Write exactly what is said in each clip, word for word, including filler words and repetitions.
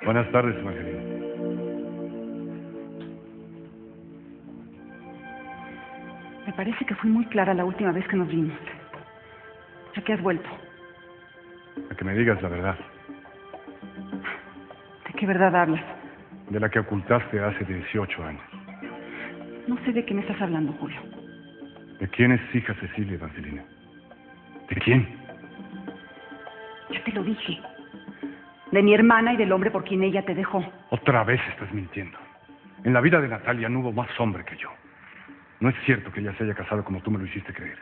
Buenas tardes, Evangelina. Me parece que fui muy clara la última vez que nos vimos. ¿A qué has vuelto? A que me digas la verdad. ¿De qué verdad hablas? De la que ocultaste hace dieciocho años. No sé de qué me estás hablando, Julio. ¿De quién es hija Cecilia, Evangelina? ¿De quién? Ya te lo dije. De mi hermana y del hombre por quien ella te dejó. Otra vez estás mintiendo. En la vida de Natalia no hubo más hombre que yo. No es cierto que ella se haya casado como tú me lo hiciste creer.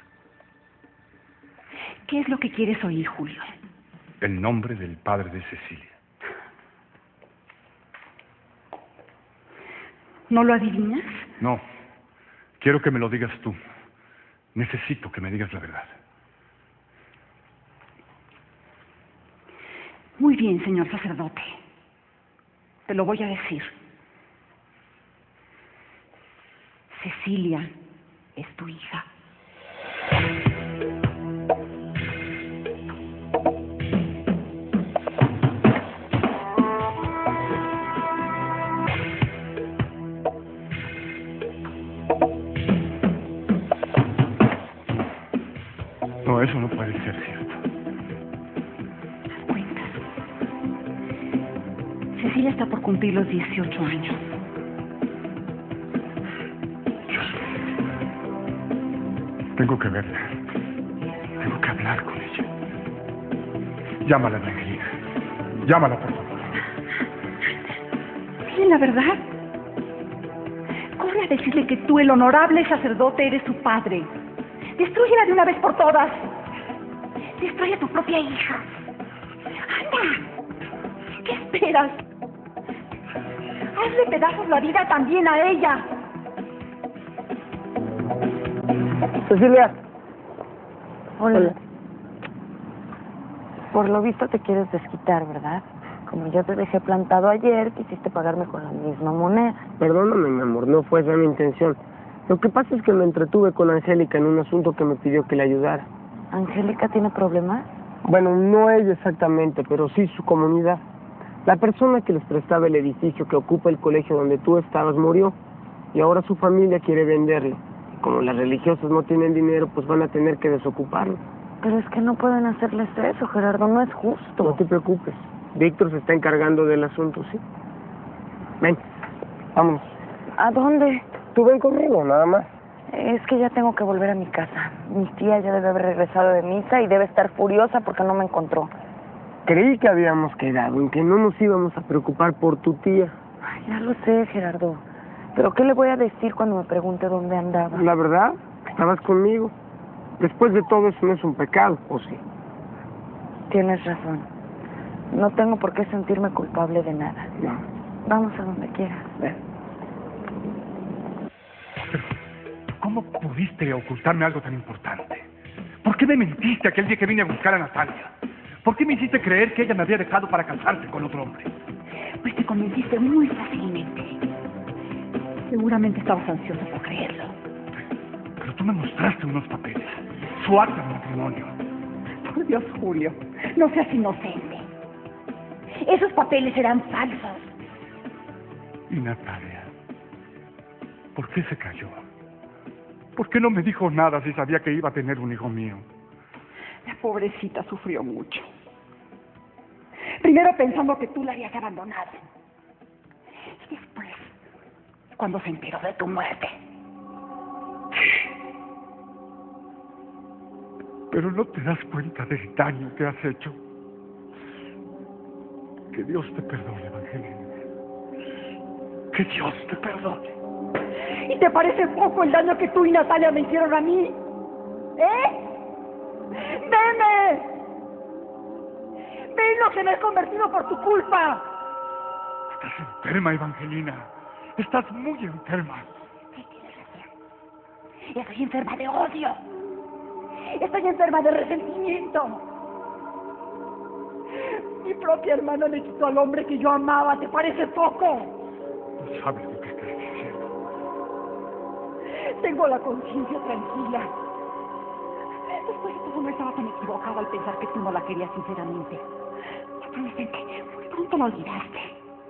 ¿Qué es lo que quieres oír, Julio? El nombre del padre de Cecilia. ¿No lo adivinas? No. Quiero que me lo digas tú. Necesito que me digas la verdad. Muy bien, señor sacerdote. Te lo voy a decir. Cecilia es tu hija. No, eso no puede ser cierto. Cuentas. Cecilia está por cumplir los dieciocho años. Tengo que verla. Tengo que hablar con ella. Llámala, Evangelina. Llámala, por favor. Dile la verdad. Corre a decirle que tú, el honorable sacerdote, eres su padre. Destrúyela de una vez por todas. Destruye a tu propia hija. ¡Anda! ¿Qué esperas? Hazle pedazos la vida también a ella. Cecilia. Hola. Hola. Por lo visto te quieres desquitar, ¿verdad? Como yo te dejé plantado ayer, quisiste pagarme con la misma moneda. Perdóname, mi amor, no fue esa mi intención. Lo que pasa es que me entretuve con Angélica en un asunto que me pidió que le ayudara. ¿Angélica tiene problemas? Bueno, no ella exactamente, pero sí su comunidad. La persona que les prestaba el edificio que ocupa el colegio donde tú estabas murió, y ahora su familia quiere venderlo. Y como las religiosas no tienen dinero, pues van a tener que desocuparlo. Pero es que no pueden hacerles eso, Gerardo, no es justo. No te preocupes, Víctor se está encargando del asunto, ¿sí? Ven, vámonos. ¿A dónde? Tú ven conmigo, nada más. Es que ya tengo que volver a mi casa. Mi tía ya debe haber regresado de misa y debe estar furiosa porque no me encontró. Creí que habíamos quedado en que no nos íbamos a preocupar por tu tía. Ay, ya lo sé, Gerardo. ¿Pero qué le voy a decir cuando me pregunte dónde andaba? La verdad, estabas conmigo. Después de todo, eso no es un pecado, ¿o sí? Tienes razón. No tengo por qué sentirme culpable de nada. No. Vamos a donde quieras. Ven. ¿Cómo pudiste ocultarme algo tan importante? ¿Por qué me mentiste aquel día que vine a buscar a Natalia? ¿Por qué me hiciste creer que ella me había dejado para casarse con otro hombre? Pues te convenciste muy fácilmente. Seguramente estabas ansioso por creerlo. Pero tú me mostraste unos papeles. Su acta de matrimonio. Por Dios, Julio, no seas inocente. Esos papeles eran falsos. ¿Y Natalia? ¿Por qué se cayó? ¿Por qué no me dijo nada si sabía que iba a tener un hijo mío? La pobrecita sufrió mucho. Primero pensando que tú la habías abandonado. Y después, cuando se enteró de tu muerte. Pero no te das cuenta del daño que has hecho. Que Dios te perdone, Evangelina. Que Dios te perdone. ¿Y te parece poco el daño que tú y Natalia me hicieron a mí? ¿Eh? ¡Veme! ¡Ve en lo que me he convertido por tu culpa! Estás enferma, Evangelina. Estás muy enferma. Sí, tienes razón. Estoy enferma de odio. Estoy enferma de resentimiento. Mi propia hermana le quitó al hombre que yo amaba. ¿Te parece poco? No sabes lo que estás diciendo. Tengo la conciencia tranquila. Después de todo no estaba tan equivocada al pensar que tú no la querías sinceramente. Adolescente, muy pronto lo olvidaste.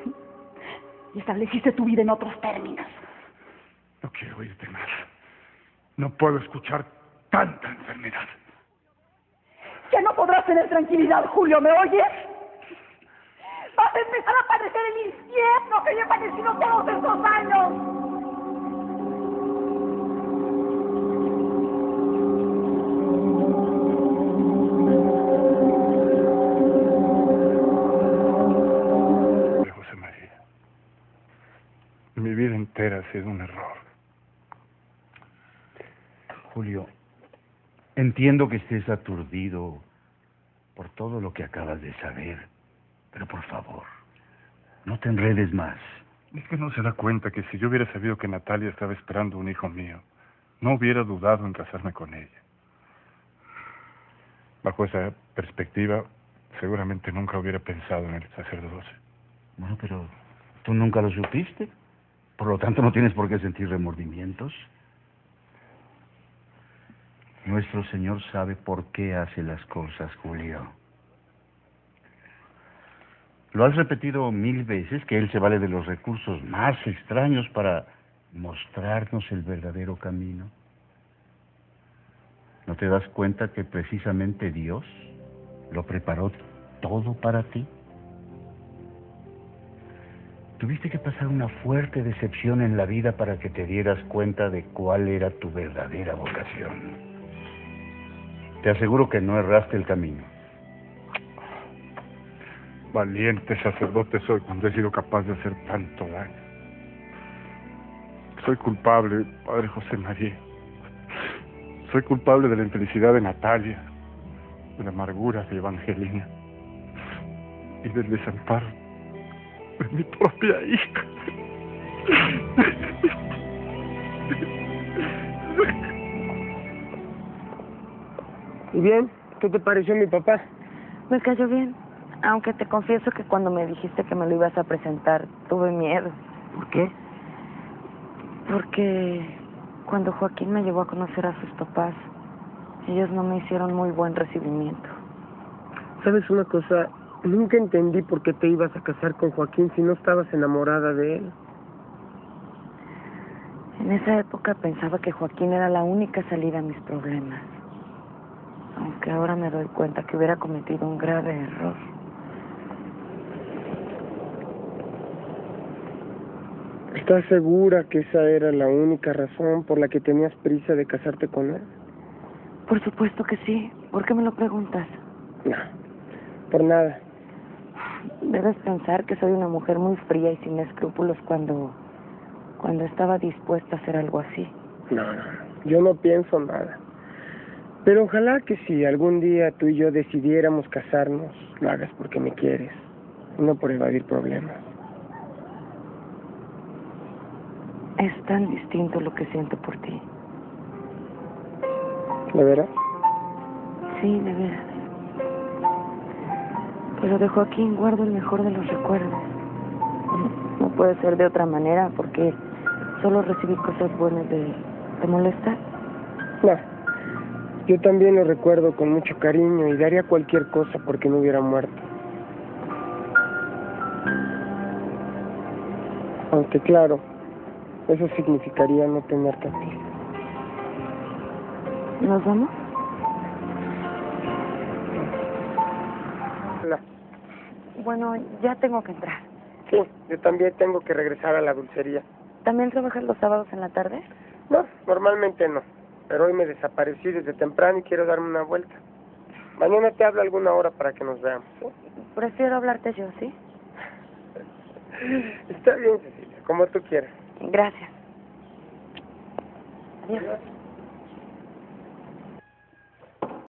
y estableciste tu vida en otros términos. No quiero oírte más. No puedo escuchar tanta enfermedad. Ya no podrás tener tranquilidad, Julio, ¿me oyes? Vas a empezar a padecer el infierno que yo he padecido todos estos años. José María, mi vida entera ha sido un error. Julio, entiendo que estés aturdido por todo lo que acabas de saber, pero por favor, no te enredes más. Es que no se da cuenta que si yo hubiera sabido que Natalia estaba esperando un hijo mío, no hubiera dudado en casarme con ella. Bajo esa perspectiva, seguramente nunca hubiera pensado en el sacerdocio. Bueno, pero tú nunca lo supiste, por lo tanto no tienes por qué sentir remordimientos. Nuestro Señor sabe por qué hace las cosas, Julio. Lo has repetido mil veces que Él se vale de los recursos más extraños para mostrarnos el verdadero camino. ¿No te das cuenta que precisamente Dios lo preparó todo para ti? Tuviste que pasar una fuerte decepción en la vida para que te dieras cuenta de cuál era tu verdadera vocación. Te aseguro que no erraste el camino. Valiente sacerdote soy cuando he sido capaz de hacer tanto daño. Soy culpable, Padre José María. Soy culpable de la infelicidad de Natalia, de la amargura de Evangelina y del desamparo de mi propia hija. ¿Y bien? ¿Qué te pareció mi papá? Me cayó bien, aunque te confieso que cuando me dijiste que me lo ibas a presentar, tuve miedo. ¿Por qué? Porque cuando Joaquín me llevó a conocer a sus papás, ellos no me hicieron muy buen recibimiento. ¿Sabes una cosa? Nunca entendí por qué te ibas a casar con Joaquín si no estabas enamorada de él. En esa época pensaba que Joaquín era la única salida a mis problemas. Aunque ahora me doy cuenta que hubiera cometido un grave error. ¿Estás segura que esa era la única razón por la que tenías prisa de casarte con él? Por supuesto que sí. ¿Por qué me lo preguntas? No, por nada. Debes pensar que soy una mujer muy fría y sin escrúpulos cuando... cuando estaba dispuesta a hacer algo así. No, no, yo no pienso nada. Pero ojalá que si algún día tú y yo decidiéramos casarnos, lo hagas porque me quieres, y no por evadir problemas. Es tan distinto lo que siento por ti. ¿De veras? Sí, de veras. Pero de Joaquín guardo el mejor de los recuerdos. No puede ser de otra manera porque solo recibí cosas buenas de él. ¿Te molesta? No. Yo también lo recuerdo con mucho cariño y daría cualquier cosa porque no hubiera muerto. Aunque claro, eso significaría no tenerte a ti. ¿Nos vamos? Hola. Bueno, ya tengo que entrar. Sí, yo también tengo que regresar a la dulcería. ¿También trabajas los sábados en la tarde? No, normalmente no. Pero hoy me desaparecí desde temprano y quiero darme una vuelta. Mañana te hablo a alguna hora para que nos veamos, ¿sí? Prefiero hablarte yo, ¿sí? Está bien, Cecilia, como tú quieras. Gracias. Adiós.